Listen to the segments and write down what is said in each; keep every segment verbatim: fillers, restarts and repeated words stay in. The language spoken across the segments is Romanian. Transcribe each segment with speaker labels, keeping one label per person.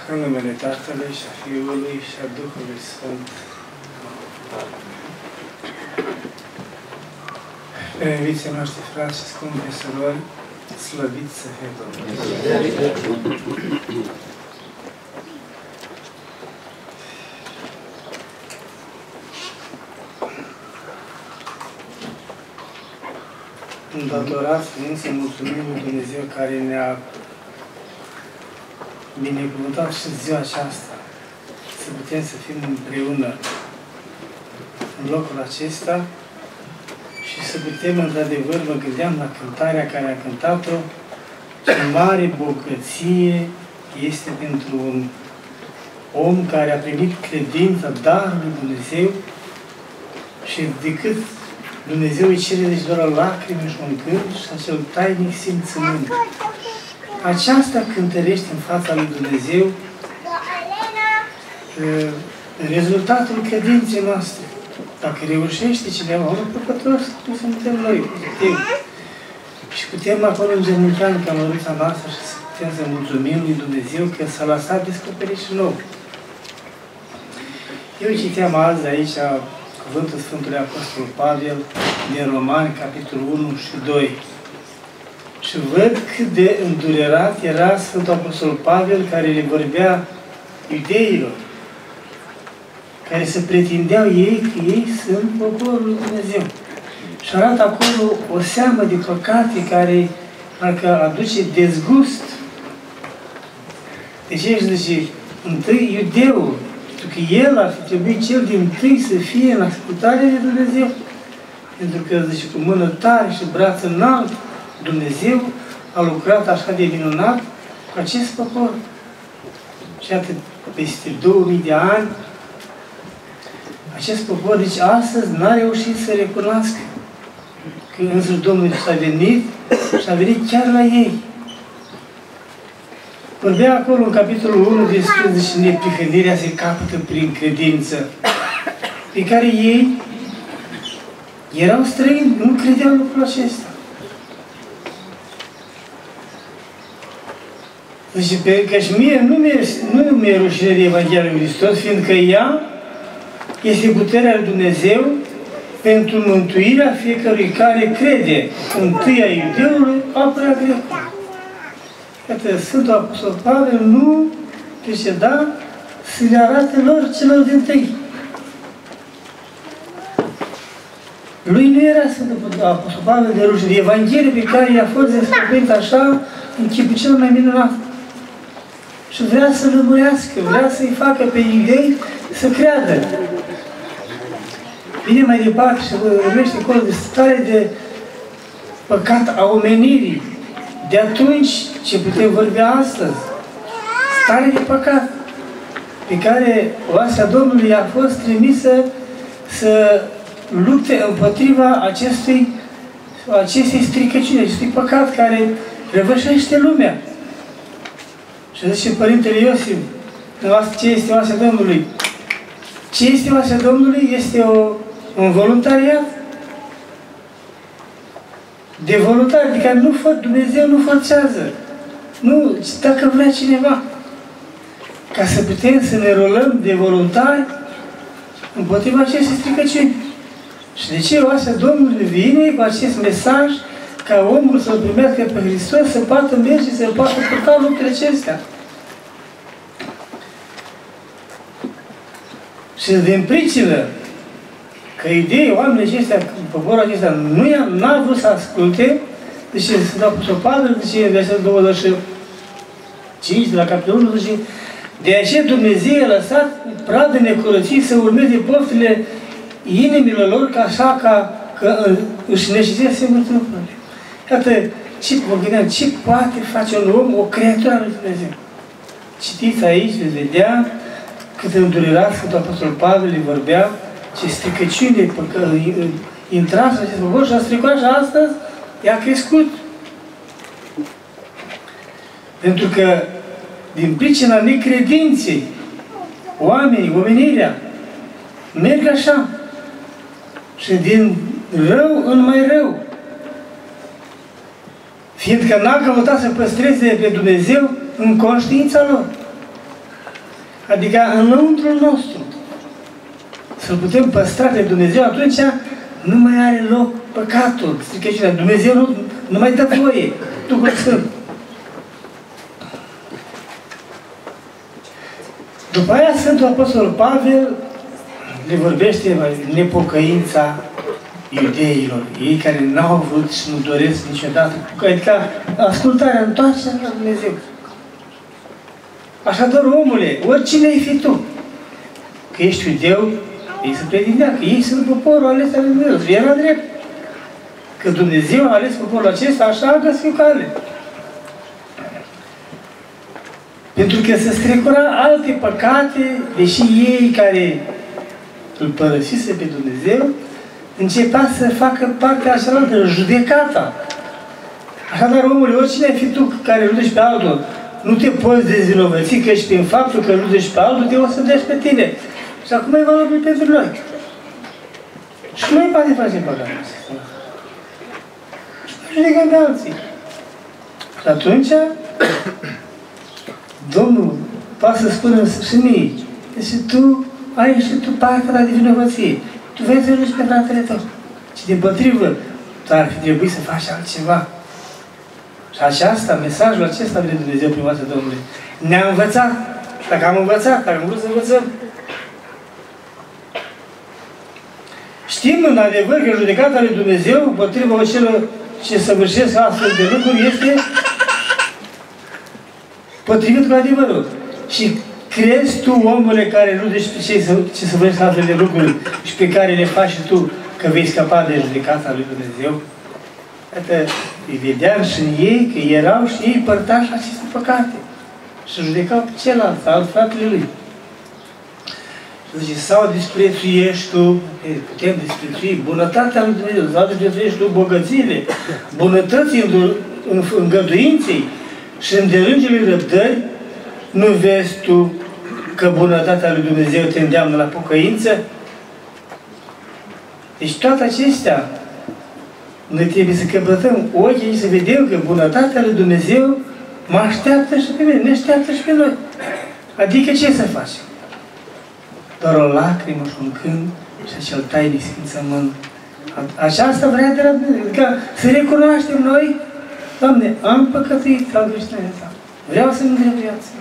Speaker 1: În numele Tatălui și a Fiului și a Duhului Sfânt. Preoviții noștri, frați și scumpi surori, slăviți să fie Domnul. Îndatorați fiind să mulțumim lui Dumnezeu care ne-a binecuvântat și ziua aceasta, să putem să fim împreună în locul acesta și să putem, într-adevăr, mă gândeam la cântarea care a cântat-o, ce mare bogăție este pentru un om care a primit credința, darul lui Dumnezeu și decât Dumnezeu îi cere deci doar o lacrimă și un gând și acel tainic simțământ. Aceasta cântărește în fața lui Dumnezeu rezultatul credinței noastre. Dacă reușește cineva, unul păcătos, nu suntem noi, putem. Și putem acolo în genunchi în cămăruța noastră și să putem să mulțumim lui Dumnezeu că s-a lăsat descoperit și nou. Eu citeam azi aici cuvântul Sfântului Apostol Pavel din Romani, capitolul unu și doi. Și văd cât de îndurerat era Sfântul Apostol Pavel care le vorbea iudeilor, care se pretindeau ei că ei sunt poporul lui Dumnezeu. Și arată acolo o seamă de păcate care parcă aduce dezgust. Deci ești, zice, întâi iudeul, pentru că el ar fi trebuit cel din tâi să fie în ascultare de Dumnezeu. Pentru că, zice, cu mână tare și braț înalt, Dumnezeu a lucrat așa de minunat cu acest popor. Și atât, peste două mii de ani, acest popor, deci astăzi, n-a reușit să recunoască că însuși Domnul s-a venit și a venit chiar la ei. Vorbea acolo în capitolul unu despre zice, neprihănirea se capătă prin credință, pe care ei erau străini, nu credeau lucrul acesta. Zice, pe că și mie nu mi-e nu mi-e rușine de Evanghelia lui Hristos, fiindcă ea este puterea lui Dumnezeu pentru mântuirea fiecărui care crede, întâi a iudeului, apoi a grecului. Iată, Sfântul Apostol Pavel nu preceda să le arate lor celor din tâi. Lui nu era Sfântul Apostol Pavel de rușine, de Evanghelie pe care i-a fost descoperită așa, în chipul cel mai minunat. Și vrea să lămurească, vrea să-i facă pe iudei să creadă. Vine mai departe și vorbește acolo de stare de păcat a omenirii. De atunci ce putem vorbi astăzi? Stare de păcat pe care oasea Domnului a fost trimisă să lupte împotriva acestui, acestei stricăciuni, acestui păcat care răvășește lumea. Și zice Părintele Iosif, ce este oasea Domnului? Ce este oasea Domnului? Este o, un voluntariat. De voluntari, adică nu fă, Dumnezeu nu forțează. Nu, dacă vrea cineva. Ca să putem să ne rolăm de voluntari împotriva acestei stricăciuni. Și de ce oasea Domnului vine cu acest mesaj ca omul să-L primească pe Hristos, să poată merge și să poată purta lucrurile acestea. Și din pricină că ideea, oamenii aceștia, poporul acesta, nu n-a vrut să asculte, deci Sfântul Apostol Pavel, zice, versetul douăzeci și cinci, de la capitolul unu, zice, de aceea Dumnezeu a lăsat pradă necurății să urmeze poftele inimilor lor, ca așa ca că își neceseze multe lucruri. Iată, ce, mă gândeam, ce poate face un om, o creatură a lui Dumnezeu? Citiți aici, veți vedea cât îndurerat Sfântul Apostol Pavel îi vorbea, ce stricăciune intrați în acest popor și a stricat și astăzi i-a crescut. Pentru că din pricina necredinței, oamenii, omenirea, merg așa. Și din rău în mai rău. Fiindcă n-a căutat să păstreze pe Dumnezeu în conștiința lor. adică înăuntrul nostru, să-L putem păstra pe Dumnezeu, atunci nu mai are loc păcatul, stricăciunea. Dumnezeu nu, nu mai dă voie, Duhul Sfânt. După aia Sfântul Apostol Pavel le vorbește nepocăința iudeilor, ei care n-au vrut și nu doresc niciodată, adică ascultarea, întoarcerea la Dumnezeu. Așadar, omule, oricine ai fi tu, că ești iudeu, ei se predindea, că ei sunt poporul ales al lui Dumnezeu. Era drept. Că Dumnezeu a ales poporul acesta, așa a găsit cale. Pentru că se strecura alte păcate, deși ei care îl părăsise pe Dumnezeu, începea să facă partea cealaltă, judecata. Așadar, omule, oricine ai fi tu care judești pe altul, nu te poți dezvinovăți că ești prin faptul că judești pe altul, te o să deci pe tine. Și acum e valabil pentru noi. Și noi poate face păcatul. Și noi judecăm pe alții. Și atunci, Domnul poate să spună și mie, deci tu ai și tu partea la de vinovăție. Tu vei să judești pe fratele tău. Și dimpotrivă, tu ar fi trebuit să faci altceva. Și aceasta, mesajul acesta de Dumnezeu prin viața Domnului, ne-a învățat. Dacă am învățat, dacă am vrut să învățăm, știm în adevăr că judecata lui Dumnezeu împotriva celor ce săvârșesc astfel de lucruri este potrivit cu adevărul. Și crezi tu, omule, care judești pe cei ce săvârșesc astfel de lucruri și pe care le faci și tu, că vei scăpa de judecata lui Dumnezeu? Iată, îi vedeam și în ei că erau și ei părtași aceste păcate. Și judecau pe celălalt, alt fratele lui. Zice, sau disprețuiești tu, putem disprețui bunătatea lui Dumnezeu, sau disprețuiești tu bogățiile, bunătății îngăduinței și îndelângelui răbdări, nu vezi tu că bunătatea lui Dumnezeu te îndeamnă la pocăință? Deci toate acestea, noi trebuie să căpătăm ochii și să vedem că bunătatea lui Dumnezeu mă așteaptă și pe mine, ne așteaptă și pe noi. Adică ce să facem? Doar o lacrimă și un cânt și acel tainic simțământ. Aceasta vrea de la Dumnezeu. Adică să recunoaștem noi, Doamne, am păcătuit ca dușmânul tău. Vreau să-mi îndrept viața.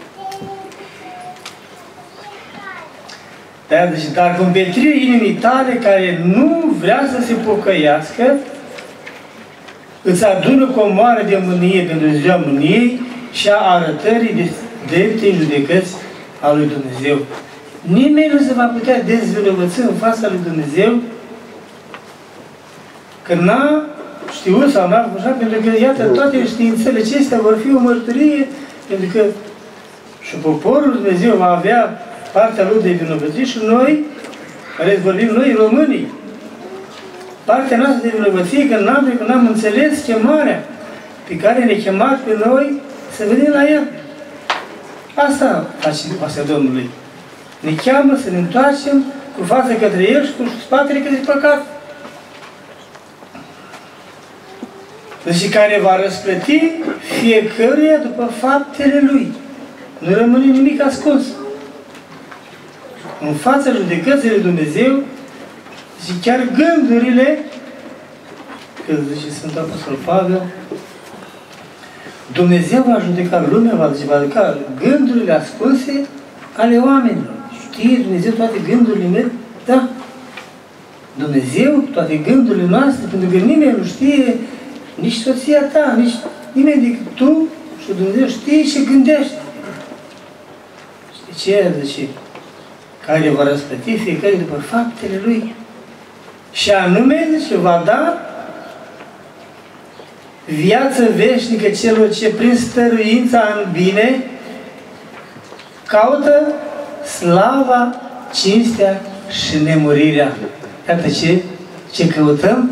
Speaker 1: Dar, deci, dar cu împetrirea inimii tale care nu vrea să se pocăiască, îți adună comoară de mânie pentru ziua mâniei și a arătării de dreptei judecăți a lui Dumnezeu. Nimeni nu se va putea dezvinovăți în fața lui Dumnezeu că n-a știut sau n-a făcut, pentru că, iată, toate științele acestea vor fi o mărturie, pentru că și poporul Dumnezeu va avea partea lui de vinovăție și noi, care vorbim noi, românii, partea noastră de vinovăție, că n-am, că n-am înțeles chemarea pe care ne-a chemat pe noi să venim la El. Asta face pasea Domnului. Ne cheamă să ne întoarcem cu fața către El și cu spatele către păcat. Deci care va răsplăti fiecăruia după faptele Lui. Nu rămâne nimic ascuns. În fața judecății lui Dumnezeu, și chiar gândurile, că zice Sfântul Apostol Pavel, Dumnezeu va judeca lumea, va judeca gândurile ascunse ale oamenilor. Știe Dumnezeu toate gândurile mele? Da. Dumnezeu toate gândurile noastre, pentru că nimeni nu știe, nici soția ta, nici nimeni decât tu și Dumnezeu știe ce gândești. Știi ce? Zice, care va răsplăti fiecare după faptele lui. Și anume, zice, va da viață veșnică celor ce prin stăruința în bine caută slava, cinstea și nemurirea. Iată ce, ce căutăm?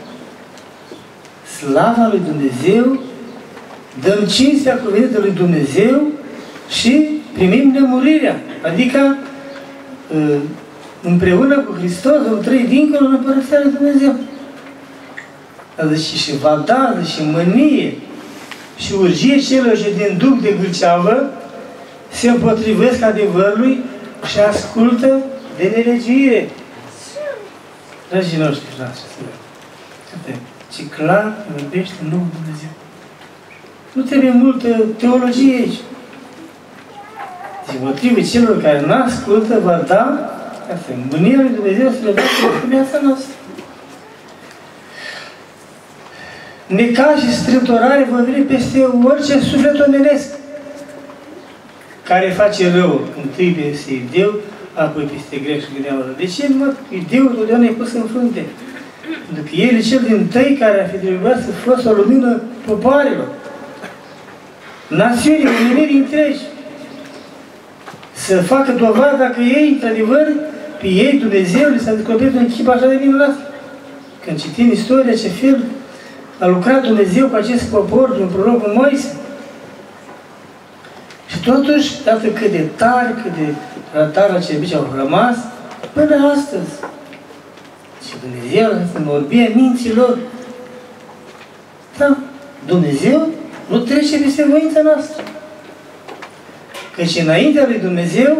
Speaker 1: Slava lui Dumnezeu, dăm cinstea cuvintului lui Dumnezeu și primim nemurirea. Adică împreună cu Hristos vom trăi dincolo în Împărăția lui Dumnezeu. Deci și va da, și mânie și urgie celor ce din duc de gâlceavă se împotrivesc adevărului și ascultă de nelegiuire. Dragii noștri, dragi, ce clar vorbește nou Dumnezeu. Nu trebuie multă teologie aici. Și motivul celor care nu ascultă va da asta, mânia lui Dumnezeu să le dea pe viața noastră. Necaz și strâmtorare vor veni peste orice suflet omenesc care face rău, întâi peste Ideu, apoi peste grec și gândeamă. De ce, mă? Ideu totdeauna e pus în frunte. Pentru că El e cel din tăi care ar fi trebuit să fost o lumină popoarelor, națiunii, omenirii întregi. Să facă dovadă dacă ei, într-adevăr, pe ei, Dumnezeu, li s-a descoperit un chip așa de minunat. Când citim istoria, ce fel a lucrat Dumnezeu cu acest popor, din prorocul Moise. Și totuși, dată cât de tari, cât de tari la ce bici au rămas, până astăzi. Și Dumnezeu, în orbia minților, da, Dumnezeu nu trece peste voința noastră. Căci înaintea lui Dumnezeu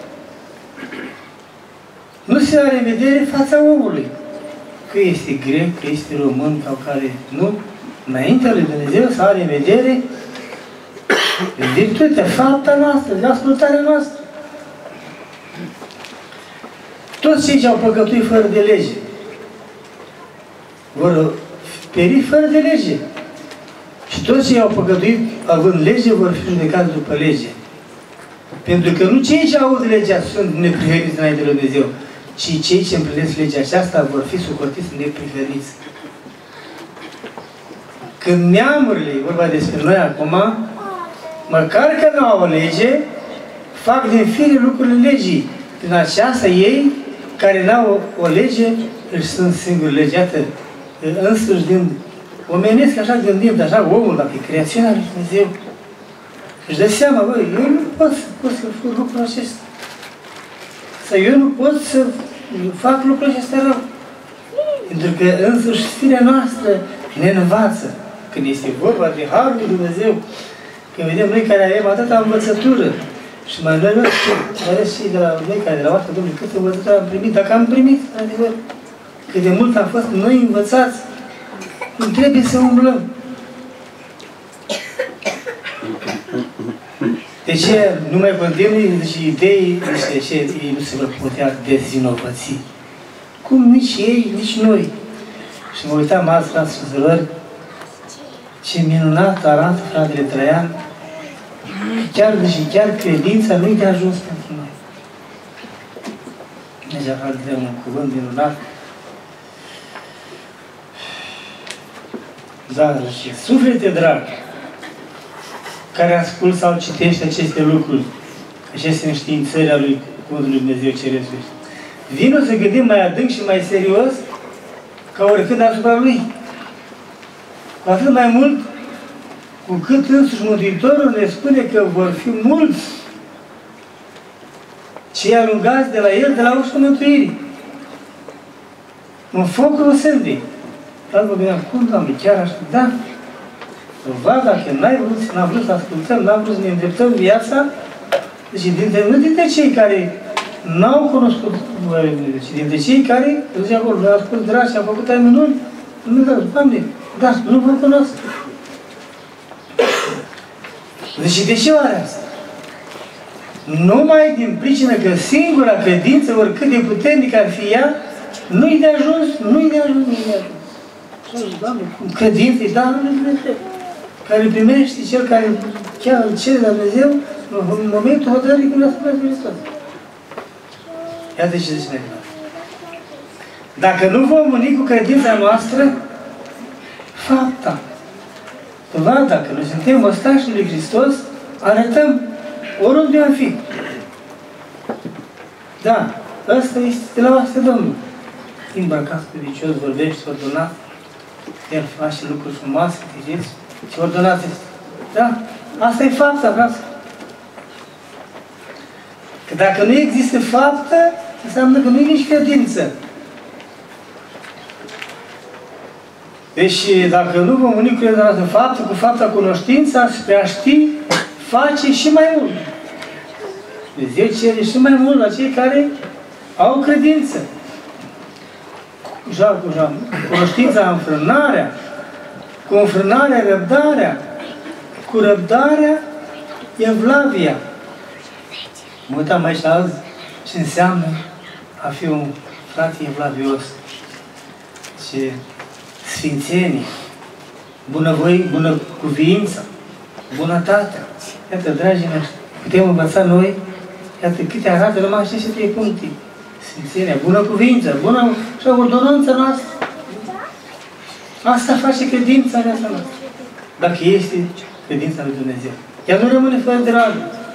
Speaker 1: nu se are în vedere fața omului. Că este grec, că este român sau care nu. Înaintea lui Dumnezeu se are în vedere virtutea, fapta noastră, de ascultarea noastră. Toți cei ce au păcătuit fără de lege vor peri fără de lege. Și toți cei au păcătuit având lege vor fi judecați după lege. Pentru că nu cei ce aud legea sunt neprihăniți înainte de Dumnezeu, ci cei ce împlinesc legea aceasta vor fi socotiți neprihăniți. Când neamurile, e vorba despre noi acum, măcar că nu au o lege, fac din fire lucrurile legii. Prin aceasta ei, care n-au o, o lege, își sunt singuri legi. Iată, însuși din omenesc, așa gândim, așa omul, dacă e creația lui Dumnezeu, își dă seama, băi, eu nu pot să, pot să fac lucrul acesta. Sau eu nu pot să fac lucrul acesta rău. Pentru că însuși firea noastră ne învață. Când este vorba de Harul lui Dumnezeu, când vedem noi care avem atâta învățătură, și mai noi, mai ales și de la noi care de la oastea Domnului, câtă învățătură am primit, dacă am primit, adevăr, cât de mult am fost noi învățați, cum trebuie să umblăm. De ce nu mai condemni și idei, de ce ei nu se vor putea dezvinovăți? Cum nici ei, nici noi. Și mă uitam azi, frați și surori, ce minunat arată fratele Traian, chiar și chiar credința nu-i de ajuns pentru noi. Deci fratele un cuvânt minunat. Dar și suflete drag, care ascult sau citește aceste lucruri, aceste înștiințări ale lui Cuvântul lui Dumnezeu Ceresc. Vino să gândim mai adânc și mai serios ca oricând asupra Lui. Cu atât mai mult cu cât însuși Mântuitorul ne spune că vor fi mulți cei alungați de la El, de la ușa mântuirii. În focul sândei. Dar vă gândeam, cum, Doamne, chiar așa? Da. Văd, dacă n-ai vrut, n-am vrut să ascultăm, n-am vrut să ne îndreptăm viața, deci dintre, nu dintre cei care n-au cunoscut, ci dintre cei care, zice acolo, noi au spus dragi și au făcut ai minuni, nu zic, Doamne, da, nu vă cunosc. Deci de ce oare asta? Numai din pricină că singura credință, oricât de puternică ar fi ea, nu-i de ajuns, nu-i de ajuns, nu-i de ajuns. Doamne, credință, da, nu-i Dumnezeu. Care primește cel care chiar îl cere la Dumnezeu în momentul hotărârii când a spus Hristos. Iată ce zice mai clar. Dacă nu vom uni cu credința noastră, fapta. Dovada, dacă noi suntem ostașii lui Hristos, arătăm oriunde am fi. Da, ăsta este de la oastea Domnului. Îmbrăcat pe vicios, vorbește, ordonat, El face lucruri frumoase, vedeți? Ce ordonat este. Da, asta e fapta, vreau să. Că dacă nu există faptă, înseamnă că nu e nici credință. Deci, dacă nu vom uni cu credința noastră faptă, cu fapta cunoștința, spre a ști, face și mai mult. Dumnezeu cere și mai mult la cei care au credință. Joacă, joacă, cunoștința, înfrânarea, cu înfrânarea, răbdarea, cu răbdarea, evlavia. Mă uitam aici azi ce înseamnă a fi un frate evlavios. Ce sfințenie, bunăvoie, bună cuvință, bunătatea. Iată, dragii noștri, putem învăța noi, iată câte arată numai aceste trei puncte. Sfințenia, bună cuvință, bună și ordonanța noastră. Asta face credința viața noastră. Dacă este credința lui Dumnezeu. Ea nu rămâne fără drag.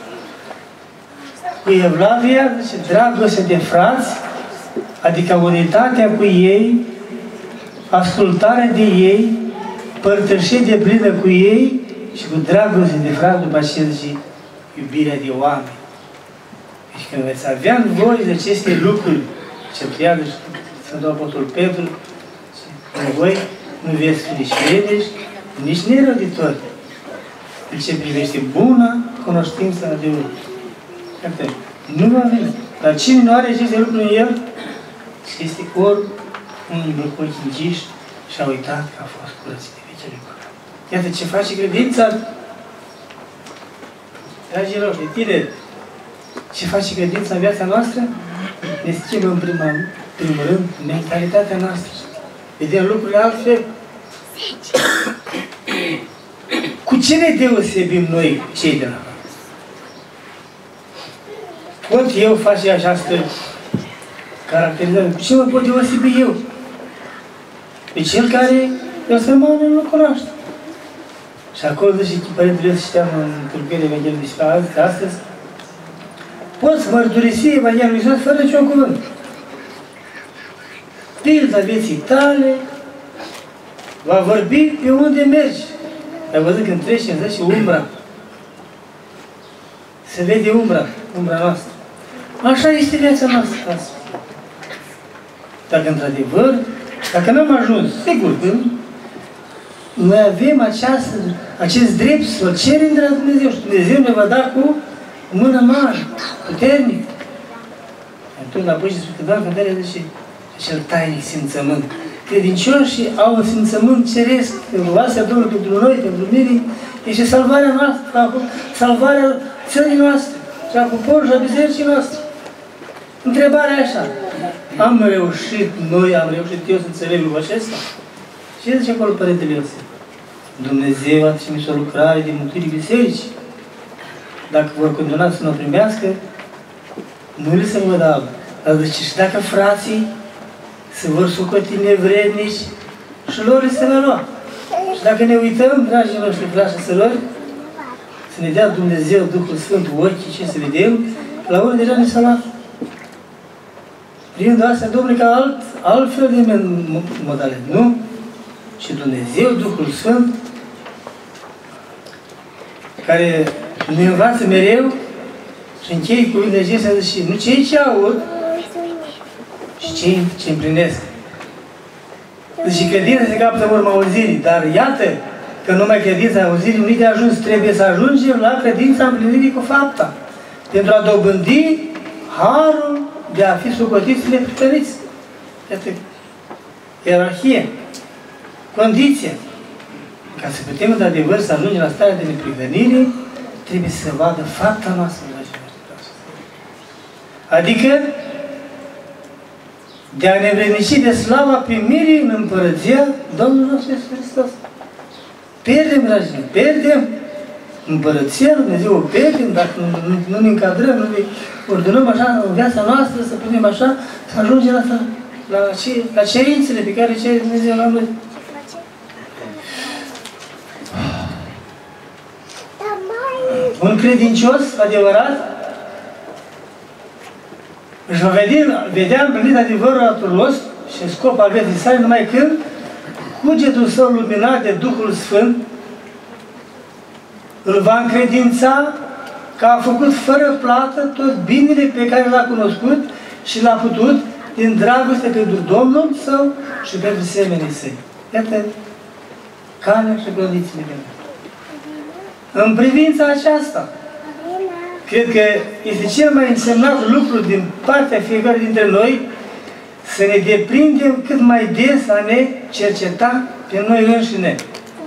Speaker 1: Cu evlavia, zice, dragoste de frați, adică unitatea cu ei, ascultarea de ei, părtășie de plină cu ei și cu dragoste de frați, după aceea zice, iubirea de oameni. Deci când veți avea nevoie de aceste lucruri, ce priadă Sfântul Apostol Petru, voi nu veți fi nici leneși, nici nerăditori. În ce privește bună cunoștință adevărului. Iată, nu va veni. Dar cine nu are aceste lucruri în el, este ori unul de ochi închiși și a uitat că a fost curățit de vecele păcat. Iată ce face credința. Dragilor, de tineri, ce face credința în viața noastră? Ne schimbă în prima, primul rând mentalitatea noastră. Vedem lucrurile altfel. Cu ce ne deosebim noi, cei de la noi? Pot eu face această caracterizare? Cu ce mă pot deosebi eu? Pe cel care eu să mă nu cunoaște. Și acolo, zice Părintele Iosif, știam în Tulpire Evanghelului de astăzi, poți mărturisi Evanghelia lui Iisus fără niciun cuvânt. Pilda vieții tale va vorbi pe unde mergi. Ai văzut când treci în zi și umbra. Se vede umbra, umbra noastră. Așa este viața noastră. Dacă într-adevăr, dacă n-am ajuns, sigur că noi avem această, acest drept să o cerem de la Dumnezeu și Dumnezeu ne va da cu mână mare, puternic. Atunci, apoi și spune că doar cântarea zice acel tainic simțământ. Credincioșii au un simțământ ceresc, luația Domnului pentru noi, pentru mine, este salvarea noastră, salvarea țării noastre și a poporului și a bisericii noastre. Întrebarea așa, am reușit, noi am reușit eu să înțeleg lucrul acesta? Ce zice acolo Părintele Iosif? Dumnezeu a trimis o lucrare de mântuire bisericii. Dacă vor continua să nu o primească, nu le se văd alb. Dar zice, și dacă frații se vor socoti nevrednici și lor le se va lua. Și dacă ne uităm, dragii noștri, frați și sărori, să ne dea Dumnezeu Duhul Sfânt ochii, ce să vedem, la unul deja ne s-a luat. Prin asta, Domnule, ca alt, altfel de modalitate, nu? Și Dumnezeu, Duhul Sfânt, care ne învață mereu și închei cuvintele acestea, zice, nu cei ce aud, și cei ce împlinesc. Deci credința se capătă în urma auzirii, dar iată că numai credința auzirii nu-i de ajuns, trebuie să ajungem la credința împlinirii cu fapta, pentru a dobândi harul de a fi socotiți neprihăniți. Iată, ierarhie, condiție. Ca să putem, într-adevăr, să ajungem la starea de neprihănire, trebuie să vadă fapta noastră. Adică, de a ne învrednici de slava primirii în împărăția Domnului nostru Iisus Hristos. Pierdem, dragii, pierdem împărăția Lui Dumnezeu, o pierdem dacă nu, nu, nu ne încadrăm, nu ne ordonăm așa în viața noastră, să putem așa, să ajungem la, la, la cerințele pe care cere Dumnezeu la noi. Un credincios adevărat își va vedea, vedea împlinit adevărul aturos și scop al vieții sale numai când cugetul său luminat de Duhul Sfânt îl va încredința că a făcut fără plată tot binele pe care l-a cunoscut și l-a putut din dragoste pentru Domnul său și pentru semenii săi. Iată calea și condițiile. În privința aceasta, cred că este cel mai însemnat lucru din partea fiecare dintre noi să ne deprindem cât mai des a ne cerceta pe noi înșine.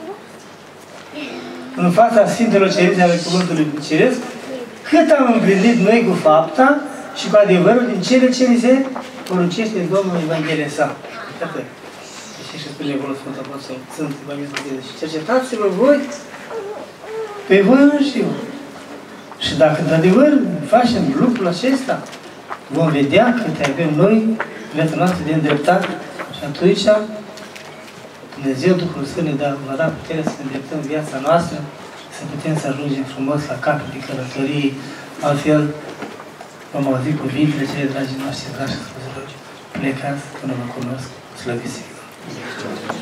Speaker 1: În fața Sfintelor Cerințe ale Cuvântului Ceresc, cât am împlinit noi cu fapta și cu adevărul din cele ce ni se poruncește Domnul în Evanghelia sa. Iată. Deci și spune acolo Sfântul Apostol, sunt Evanghelia. Și cercetați-vă voi pe voi înșivă. Și dacă într-adevăr facem lucrul acesta, vom vedea câte avem noi viața noastră de îndreptat și atunci Dumnezeu Duhul Sfânt ne da, va da puterea să îndreptăm viața noastră, să putem să ajungem frumos la capul de călătorie, altfel vom auzi cuvintele cele dragi noastre, dragi spuse, plecați până mă cunosc, slăviți.